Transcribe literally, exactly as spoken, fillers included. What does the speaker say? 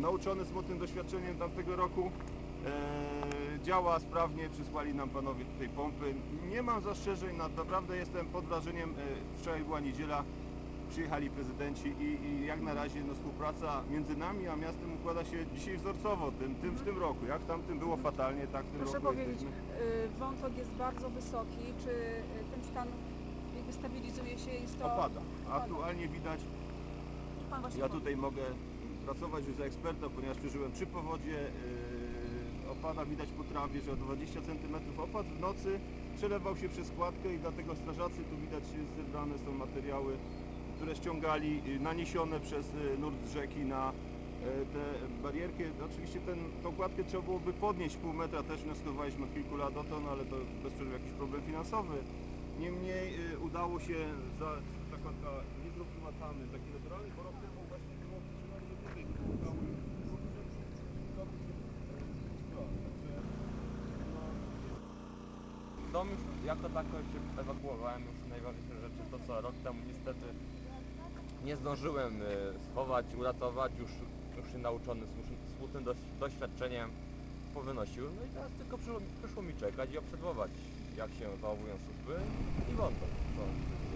nauczony smutnym doświadczeniem tamtego roku. E, działa sprawnie, przysłali nam panowie tutaj pompy. Nie mam zastrzeżeń, naprawdę jestem pod wrażeniem. E, wczoraj była niedziela, przyjechali prezydenci i, i jak na razie no, współpraca między nami a miastem układa się dzisiaj wzorcowo, tym, tym w tym roku. Jak w tamtym było fatalnie, tak w tym Proszę roku powiedzieć, jesteśmy... y, wątok jest bardzo wysoki, czy y, ten stan jakby stabilizuje się, jest to... Opada. Aktualnie widać, Pan właśnie ja powie. tutaj mogę pracować już za eksperta, ponieważ przeżyłem trzy powodzie. Yy, opada widać po trawie, że o dwadzieścia centymetrów opad w nocy przelewał się przez składkę i dlatego strażacy, tu widać zebrane są materiały, które ściągali, yy, naniesione przez yy, nurt rzeki na yy, tę barierkę. Oczywiście ten, tą kładkę trzeba byłoby podnieść pół metra, też wnioskowaliśmy od kilku lat o to, no ale to bez przerwy jakiś problem finansowy. Niemniej yy, udało się, za, ta kładka nie zrobiła tamy, taki naturalny, bo rok temu właśnie było przyczyną, że tutaj pomagały, było duże zdobyć Dom już jako tako się ewakuowałem, już najważniejsze rzeczy, to co rok temu niestety nie zdążyłem y, schować, uratować, już, już się nauczony smu- smutnym doś, doświadczeniem powynosiłem, no i teraz tylko przyszło, przyszło mi czekać i obserwować, jak się zachowują służby i wątek. Co?